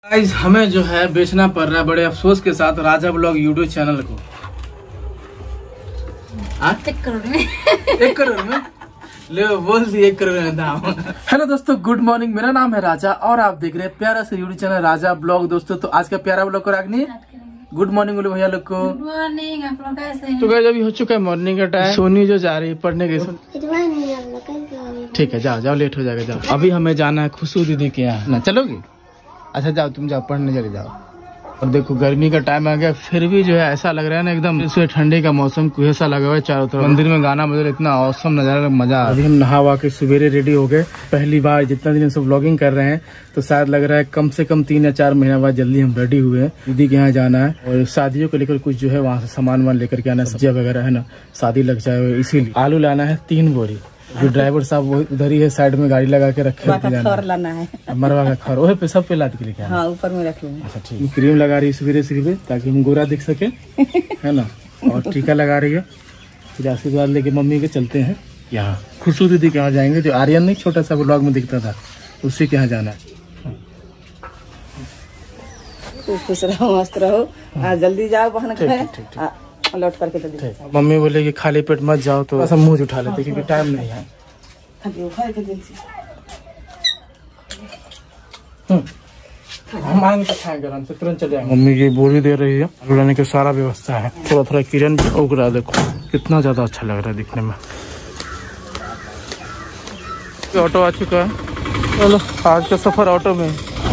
Guys हमें जो है बेचना पड़ रहा है बड़े अफसोस के साथ राजा ब्लॉग यूट्यूब चैनल को। 1 करोड़ में 1 करोड़ में ले बोल दी 1 करोड़ में दाम। हेलो दोस्तों, गुड मॉर्निंग। मेरा नाम है राजा और आप देख रहे हैं प्यारा सा यूट्यूब चैनल राजा ब्लॉग। दोस्तों तो आज का प्यारा ब्लॉग को रागनी गुड मॉर्निंग बोले भैया लोग को। गुड मॉर्निंग, आप लोग कैसे हैं? तो गाइस अभी हो चुका है मॉर्निंग का टाइम। सोनी जो जा रही है पढ़ने के ठीक है, जाओ लेट हो जाएगा। जाओ अभी हमें जाना है खुशबू दीदी के यहाँ ना, चलोगी? अच्छा जाओ, तुम जाओ पढ़ने चले जाओ। और देखो गर्मी का टाइम आ गया फिर भी जो है ऐसा लग रहा है ना एकदम इसमें ठंडी का मौसम कुहेसा लगा हुआ है चारों तरफ। मंदिर में गाना बज रहा है, इतना औसम नजारा, मजा। अभी हम नहा वा के सवेरे रेडी हो गए। पहली बार जितना दिन सब व्लॉगिंग कर रहे हैं तो शायद लग रहा है कम से कम 3 या 4 महीना बाद जल्दी हम रेडी हुए हैं। दीदी के यहाँ जाना है और शादियों को लेकर कुछ जो है वहाँ से सामान लेकर के आना है, सब्जियाँ वगैरह है ना, शादी लग जाए इसीलिए। आलू लाना है 3 बोरी। जो ड्राइवर साहब वो उधर ही है, साइड में गाड़ी लगा के रखे लाना है मरवा का खर वही पे सब पे लाद के लेके आना। हाँ, ऊपर में रख लूंगा। अच्छा ठीक। क्रीम लगा रही है सवेरे ताकि हम गोरा दिख सके है ना, और टीका लगा रही है। फिर आशीर्वाद लेके मम्मी के चलते हैं यहाँ खुशबू दीदी के यहाँ जाएंगे। जो आर्यन नहीं छोटा सा ब्लॉग में दिखता था उसी के यहाँ जाना है। तू खुश रहो, मस्त रहो, आज जल्दी जाओ बहन लौट करके तो मम्मी बोले कि खाली पेट मत जाओ तो ऐसा मुंह उठा लेते क्योंकि टाइम नहीं है। हम आएंगे तो खाएंगे आराम से, तुरंत चले आएंगे। मम्मी की बोरी दे रही है, लाने की सारा व्यवस्था है। थोड़ा किरण भी उग रहा है, देखो कितना ज्यादा अच्छा लग रहा है दिखने में। ऑटो आ चुका है, चलो आज का सफर ऑटो में।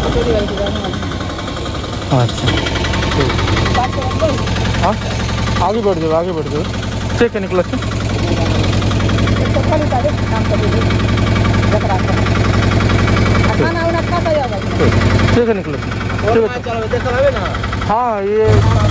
अच्छा हाँ आगे बढ़ जाओ ठीक है, निकला ठीक है, निकलो हाँ ये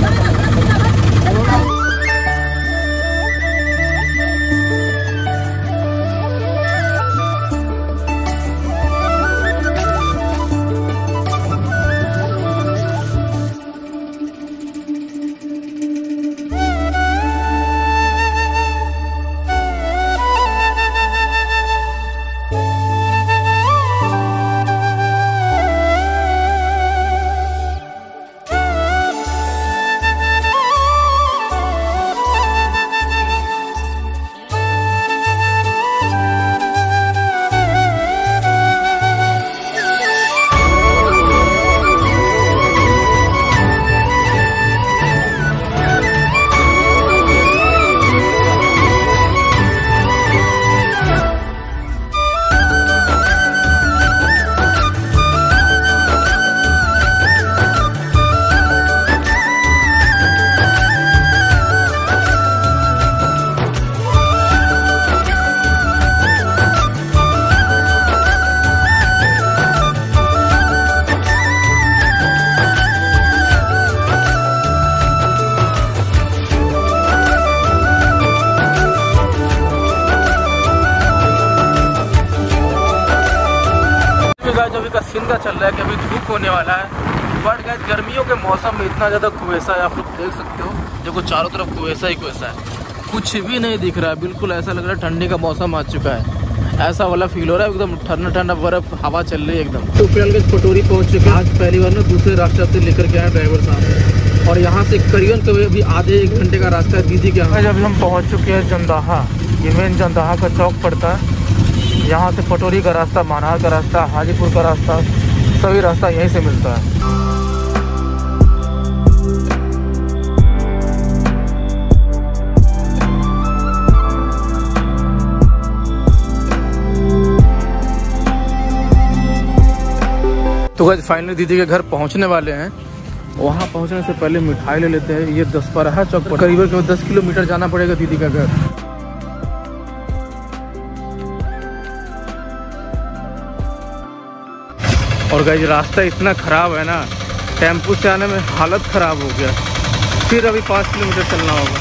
का सीन का चल रहा है कि अभी धूप होने वाला है। बट गाइस गर्मियों के मौसम में इतना ज़्यादा कुहेसा है, आप लोग देख सकते हो। देखो चारों तरफ कुहेसा ही कुहेसा है, कुछ भी नहीं दिख रहा है। बिल्कुल ऐसा लग रहा है ठंडी का मौसम आ चुका है, ऐसा वाला फील हो रहा है। एकदम ठंडा बर्फ हवा चल रही है एकदम। तो फिलहाल पटोरी पहुँच चुके हैं। आज पहली बार ना दूसरे रास्ते से लेकर के आए ड्राइवर साहब, और यहाँ से करीबन कभी अभी आधे 1 घंटे का रास्ता है दीदी के यहाँ। जब हम पहुँच चुके हैं जंदाहा, ये मेन जंदाहा का चौक पड़ता है। यहाँ से पटोरी का रास्ता, मानहार का रास्ता, हाजीपुर का रास्ता, सभी रास्ता यहीं से मिलता है। तो गाइस फाइनली दीदी के घर पहुँचने वाले हैं। वहाँ पहुँचने से पहले मिठाई ले लेते हैं। ये 10 परहा चौक पर करीबन 10 किलोमीटर जाना पड़ेगा दीदी का घर। और गाइस रास्ता इतना ख़राब है ना, टेम्पू से आने में हालत ख़राब हो गया। फिर अभी 5 किलोमीटर चलना होगा।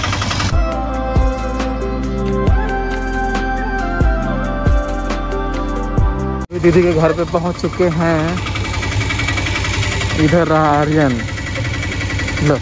दीदी के घर पे पहुंच चुके हैं। इधर रहा आर्यन, लो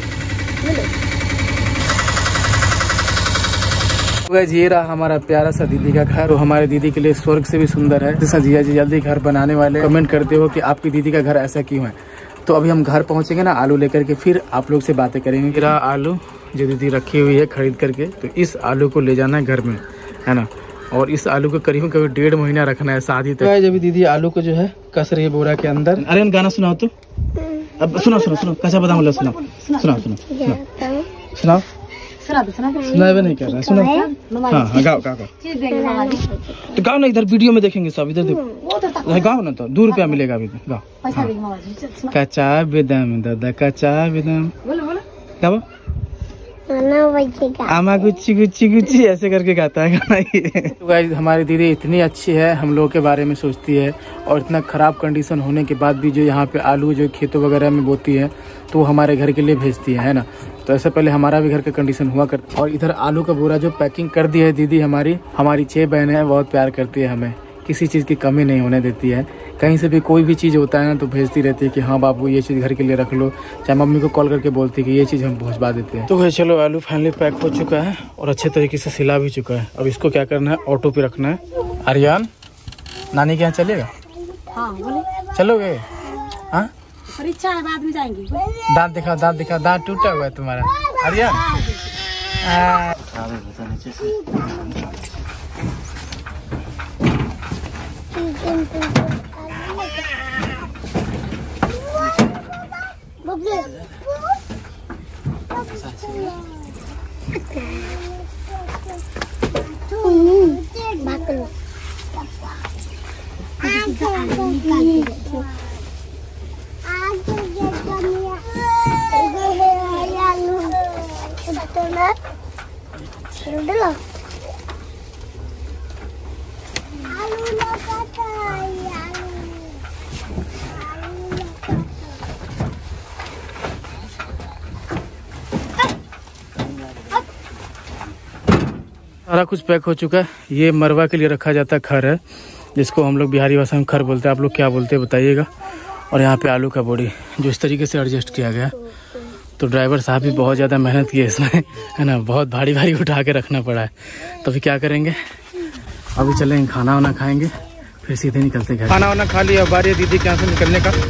गाइस ये रहा हमारा प्यारा सा दीदी का घर। हमारे दीदी के लिए स्वर्ग से भी सुंदर है। जैसा जिया जी जल्दी घर बनाने वाले कमेंट करते हो कि आपकी दीदी का घर ऐसा क्यों है। तो अभी हम घर पहुंचेंगे ना आलू लेकर के, फिर आप लोग से बातें करेंगे। मेरा आलू जो दीदी रखी हुई है खरीद करके, तो इस आलू को ले जाना है घर में, है ना। और इस आलू को करीब 1.5 महीना रखना है शादी तक। जब दीदी आलू को जो है कस रही है बोरा के अंदर। अरे गाना सुनाओ तो, अब सुनो कच्चा बादाम वाला सुनाओ। सुनाए नहीं कर रहा है, सुनो। हाँ गाओ। तो गाओ ना, इधर वीडियो में देखेंगे सब, इधर देखो गाओ ना, तो 2 रुपया मिलेगा अभी, गाओ। कच्चा बादाम दादा कच्चा बादाम, गाओ। आमा गुच्ची ऐसे करके गाता है गाना ये। तो गाइस हमारी दीदी इतनी अच्छी है, हम लोगों के बारे में सोचती है, और इतना खराब कंडीशन होने के बाद भी जो यहाँ पे आलू जो खेतों वगैरह में बोती है तो वो हमारे घर के लिए भेजती है ना। तो ऐसे पहले हमारा भी घर का कंडीशन हुआ करता। और इधर आलू का बोरा जो पैकिंग कर दी है दीदी हमारी 6 बहनें हैं, बहुत प्यार करती है हमें, किसी चीज़ की कमी नहीं होने देती है। कहीं से भी कोई भी चीज़ होता है ना तो भेजती रहती है कि हाँ बाबू ये चीज़ घर के लिए रख लो, चाहे मम्मी को कॉल करके बोलती है कि ये चीज़ हम पहुँचवा देते हैं। तो भाई चलो आलू फाइनली पैक हो चुका है और अच्छे तरीके से सिला भी चुका है। अब इसको क्या करना है, ऑटो पे रखना है। आर्यन नानी के यहाँ चलेगा? हाँ बोले चलोगे? हाँ परीक्षा है, बाद में जाएंगे। दांत दिखाओ, दांत टूटा हुआ है तुम्हारा आर्यन। सारा कुछ पैक हो चुका है। ये मरवा के लिए रखा जाता है खर है, जिसको हम लोग बिहारी भाषा में खर बोलते हैं। आप लोग क्या बोलते हैं बताइएगा। और यहाँ पे आलू का बोरी जो इस तरीके से एडजस्ट किया गया, तो ड्राइवर साहब भी बहुत ज़्यादा मेहनत की है इसमें, है ना। बहुत भारी उठा के रखना पड़ा है। तो अभी क्या करेंगे, अभी चलेंगे खाना वाना खाएंगे, फिर सीधे निकलते घर। खाना वाना खा लिया, बारी दीदी के यहाँ से निकलने का।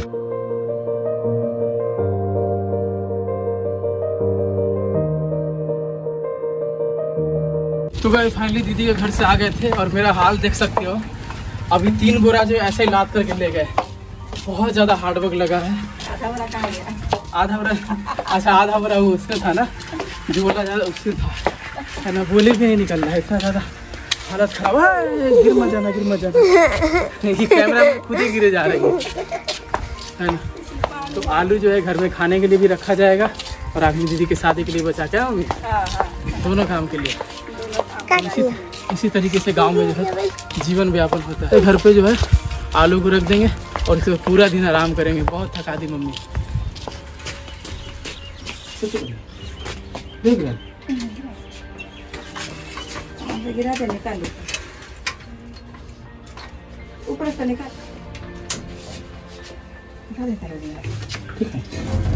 तो भाई फाइनली दीदी के घर से आ गए थे और मेरा हाल देख सकते हो। अभी 3 बोरा जो ऐसे ही लाद करके ले गए। बहुत ज़्यादा हार्डवर्क लगा है। आधा बोरा अच्छा, आधा बोरा वो उससे था ना, जो बोला ज़्यादा उससे था, है ना। बोले भी नहीं निकल रहा है, इतना ज़्यादा हालत खराब है। गिर मत जाना ये कैमरा में खुद ही गिरे जा रही है ना। तो आलू जो है घर में खाने के लिए भी रखा जाएगा और अपनी दीदी की शादी के लिए बचा के आओगे, दोनों काम के लिए। इसी तरीके से गांव में जो है जीवन व्यापन होता है। घर पे जो है आलू को रख देंगे और इसमें पूरा दिन आराम करेंगे। बहुत थका दी मम्मी। गिरा दे, निकाल ऊपर से निकाल। ठीक है।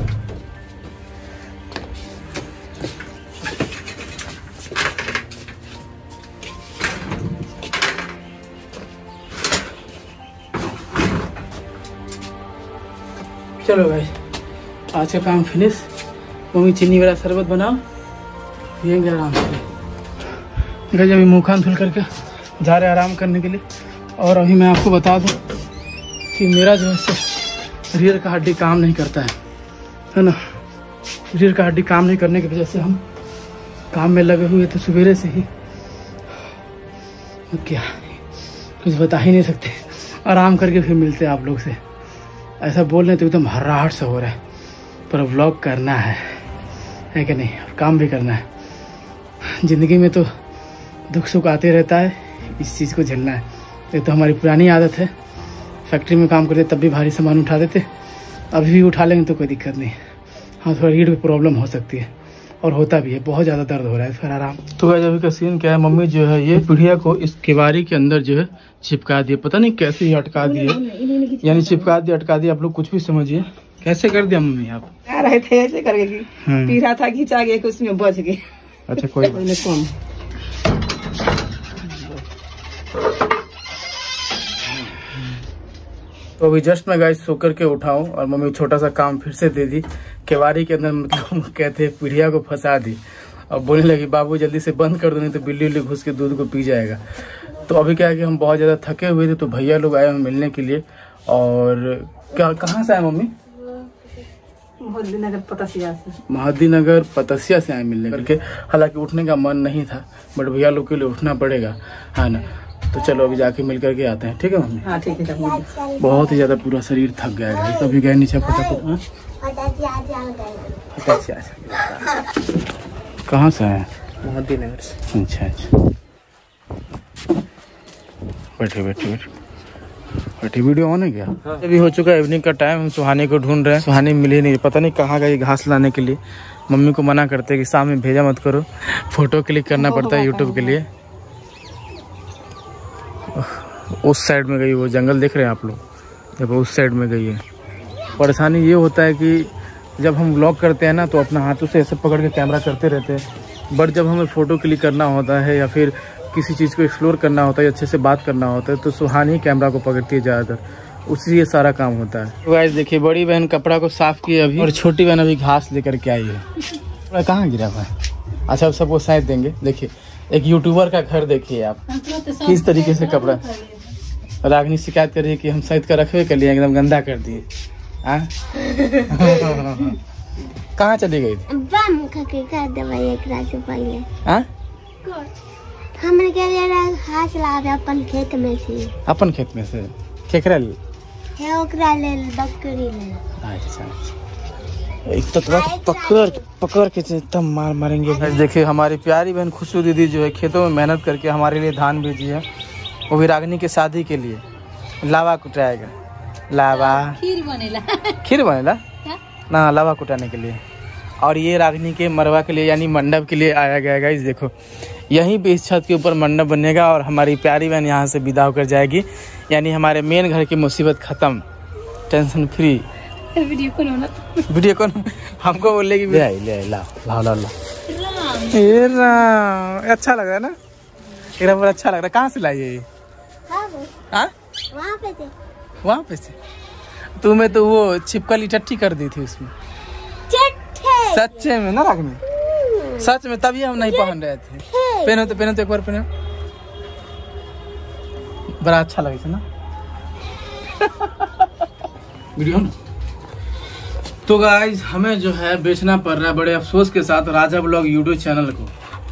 चलो भाई आज का काम फिनिश। मम्मी चीनी वाला शरबत बनाओ, पियेंगे आराम से। गज अभी मुँह कान धुल करके जा रहे आराम करने के लिए। और अभी मैं आपको बता दूं कि मेरा जो है रीढ़ का हड्डी काम नहीं करता है ना। रीढ़ का हड्डी काम नहीं करने की वजह से हम काम में लगे हुए थे सवेरे से ही। क्या कुछ बता ही नहीं सकते। आराम करके फिर मिलते हैं आप लोग से। ऐसा बोल रहे तो एकदम हर्राहट से हो रहा है, पर व्लॉग करना है कि नहीं, और काम भी करना है। ज़िंदगी में तो दुख सुख आते रहता है, इस चीज़ को झेलना है। ये तो हमारी पुरानी आदत है। फैक्ट्री में काम करते तब भी भारी सामान उठा देते, अभी भी उठा लेंगे तो कोई दिक्कत नहीं। हाँ थोड़ा रीढ़ में प्रॉब्लम हो सकती है और होता भी है, बहुत ज़्यादा दर्द हो रहा है, फिर आराम। तो गाइस अभी का सीन क्या है, मम्मी जो है ये पीढ़िया को इस केवाड़ी के अंदर जो है चिपका दिए। पता नहीं कैसे ही अटका दिए, यानी चिपका दिया अटका दिया, आप लोग कुछ भी समझिए। कैसे कर दिया मम्मी आप? आ रहे थे ऐसे करके, पीढ़ा था खींचा गया कि उसमें बच गए। अच्छा कोई कौन तो अभी जस्ट मैं गाइस सो करके उठाऊं और मम्मी छोटा सा काम फिर से दे दी, केवाड़ी के अंदर मतलब कहते हैं पीढ़िया को फंसा दी। अब बोलने लगी बाबू जल्दी से बंद कर दो नहीं तो बिल्ली उल्ली घुस के दूध को पी जाएगा। तो अभी क्या है कि हम बहुत ज़्यादा थके हुए थे तो भैया लोग आए हैं मिलने के लिए। और क्या कहाँ से आए मम्मी? महादीनगर पतसिया से आए मिलने करके। हालांकि उठने का मन नहीं था बट भैया लोग के लिए उठना पड़ेगा, है ना। तो चलो अभी जाके मिल करके आते हैं, ठीक है मम्मी? हाँ ठीक है। बहुत ही ज़्यादा पूरा शरीर थक गया है। तो अभी गए नीचे फटाफट। कहाँ से आए? महादीनगर से। अच्छा अच्छा, बैठे बैठे बैठे बैठे। वीडियो ऑन है क्या? अभी हो चुका है इवनिंग का टाइम। हम सुहानी को ढूंढ रहे हैं, सुहानी मिली नहीं, पता नहीं कहाँ गई घास लाने के लिए। मम्मी को मना करते हैं कि शाम में भेजा मत करो, फोटो क्लिक करना पड़ता है यूट्यूब के लिए। उस साइड में गई, वो जंगल देख रहे हैं आप लोग, जब उस साइड में गई है। परेशानी ये होता है कि जब हम व्लॉग करते हैं ना तो अपना हाथों से ऐसे पकड़ के कैमरा करते रहते हैं, बट जब हमें फ़ोटो क्लिक करना होता है या फिर किसी चीज़ को एक्सप्लोर करना होता है, अच्छे से बात करना होता है, तो सुहानी कैमरा को पकड़ती है ज़्यादातर, उससे ये सारा काम होता है। तो गाइस देखिए, बड़ी बहन कपड़ा को साफ की अभी और छोटी बहन अभी घास लेकर के आई है। कपड़ा कहाँ गिरा हुआ है? अच्छा अब सबको साइड देंगे। देखिए एक यूट्यूबर का घर देखिए आप, किस तरीके से कपड़ा। रागनी शिकायत कर रही है कि हम सहित का रखवे कर लिए, एकदम गंदा कर दिए। कहाँ चली गई थी? अपन खेत में से। अपन खेत में से केकरा ले? बकरी ले। अच्छा एक तो पकड़ के तब मारेंगे। देखिए हमारी प्यारी बहन खुशबू दीदी जो है खेतों में मेहनत करके हमारे लिए धान भेजी है, वो भी रागनी के शादी के लिए। लावा कुटाएगा, लावा खीर बनेला ना, लावा कुटाने के लिए। और ये रागनी के मरवा के लिए यानी मंडप के लिए आया गया गाइस। देखो यहीं पे इस छत के ऊपर मंडप बनेगा और हमारी प्यारी बहन यहाँ से विदा होकर जाएगी, यानी हमारे मेन घर की मुसीबत खत्म, टेंशन फ्री। वीडियो कौन हमको बोलेगी ले ला ला ला ला। अच्छा लग रहा है ना, एक बार अच्छा लग रहा है। कहाँ से लाई है ये? वहाँ पे से तुम्हें तो वो छिपकली टट्टी कर दी थी उसमें। सच्चे में ना रागनी, सच में, तभी हम नहीं पहन रहे थे। पहनो तो एक बार पहनो, बड़ा अच्छा लगे ना वीडियो ना। तो गाइज हमें जो है बेचना पड़ रहा है बड़े अफसोस के साथ राजा ब्लॉग यूट्यूब चैनल को।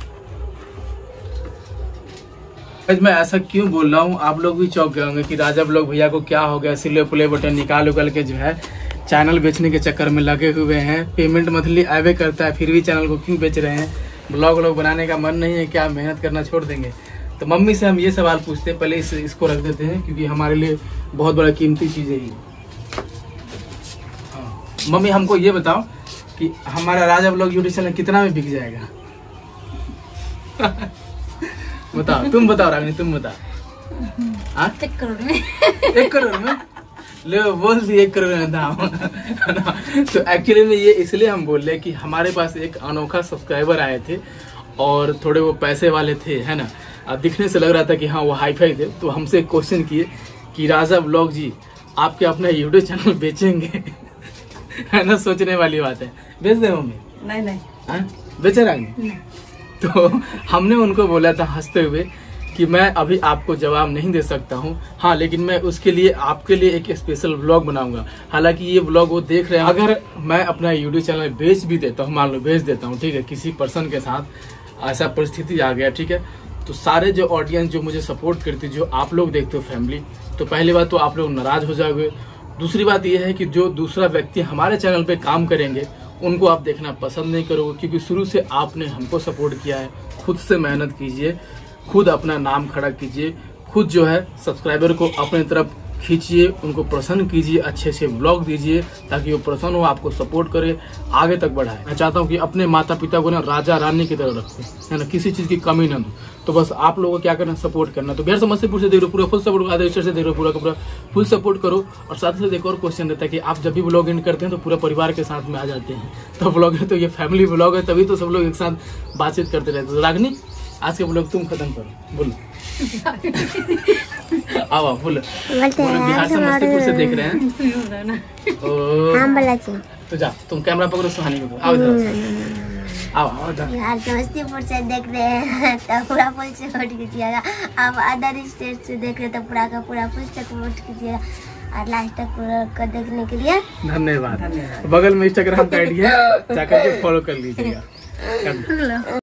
मैं ऐसा क्यों बोल रहा हूँ, आप लोग भी चौंक गए होंगे कि राजा ब्लॉग भैया को क्या हो गया, सिले प्ले बटन निकाल उकाल के जो है चैनल बेचने के चक्कर में लगे हुए हैं। पेमेंट मंथली आवे करता है फिर भी चैनल को क्यों बेच रहे हैं? ब्लॉग बनाने का मन नहीं है क्या? मेहनत करना छोड़ देंगे? तो मम्मी से हम ये सवाल पूछते हैं, पहले इसको रख देते हैं क्योंकि हमारे लिए बहुत बड़ा कीमती चीज़ है ये। मम्मी हमको ये बताओ कि हमारा राजा ब्लॉग यूट्यूब चैनल कितना में बिक जाएगा? बताओ, तुम बताओ रागनी, तुम बताओ। 1 करोड़ में। 1 करोड़ में ले बोल दी 1 करोड़ में दाम। तो एक्चुअली में ये इसलिए हम बोल रहे कि हमारे पास एक अनोखा सब्सक्राइबर आए थे और थोड़े वो पैसे वाले थे, है ना। अब दिखने से लग रहा था कि हाँ वो हाई फाई थे, तो हमसे क्वेश्चन किए कि राजा ब्लॉग जी आप क्या अपना यूट्यूब चैनल बेचेंगे? है ना, सोचने वाली बात है। बेच दे मम्मी? नहीं बेचे रागनी। तो हमने उनको बोला था हंसते हुए कि मैं अभी आपको जवाब नहीं दे सकता हूँ, हाँ लेकिन मैं उसके लिए आपके लिए एक स्पेशल व्लॉग बनाऊंगा। हालांकि ये व्लॉग वो देख रहे हैं, अगर मैं अपना यूट्यूब चैनल बेच भी देता हूँ, मान लो बेच देता हूँ, ठीक है, किसी पर्सन के साथ ऐसा परिस्थिति आ गया, ठीक है, तो सारे जो ऑडियंस जो मुझे सपोर्ट करती, जो आप लोग देखते हो फैमिली, तो पहली बात तो आप लोग नाराज हो जाओगे। दूसरी बात यह है कि जो दूसरा व्यक्ति हमारे चैनल पे काम करेंगे उनको आप देखना पसंद नहीं करोगे, क्योंकि शुरू से आपने हमको सपोर्ट किया है। खुद से मेहनत कीजिए, खुद अपना नाम खड़ा कीजिए, खुद जो है सब्सक्राइबर को अपने तरफ खींचिए, उनको प्रसन्न कीजिए, अच्छे से व्लॉग दीजिए ताकि वो प्रसन्न हो, आपको सपोर्ट करे, आगे तक बढ़ाए। मैं चाहता हूँ कि अपने माता पिता को ना राजा रानी की तरह रखें, है ना, किसी चीज़ की कमी ना दो। तो बस आप लोगों को क्या करना, सपोर्ट करना। तो बिहार समस्तीपुर से देख रहे हो पूरा फुल सपोर्ट, आदेश से देख रहे हो पूरा का पूरा फुल सपोर्ट करो। और साथ ही साथ एक और क्वेश्चन रहता है कि आप जब भी व्लॉग एंड करते हैं तो पूरा परिवार के साथ में आ जाते हैं, तो व्लॉग है तो ये फैमिली व्लॉग है, तभी तो सब लोग एक साथ बातचीत करते रहते हैं। तो रागनी आज के व्लॉग तुम खत्म करो, बोलो। आओ आओ बोलो बिहार समस्तीपुर से देख रहे हैं। तो जा तुम कैमरा पकड़ो सुहानी को, आओ इधर आओ आओ इधर। बिहार समस्तीपुर से देख रहे हैं तो पूरा पुल से फोटो खींचिएगा, अब अदर स्टेट से देख रहे तो पूरा का पूरा पुल तक फोटो खींचिएगा और लास्ट तक पूरा को देखने के लिए धन्यवाद। बगल में इंस्टाग्राम का आईडी है, जाकर के फॉलो कर लीजिएगा।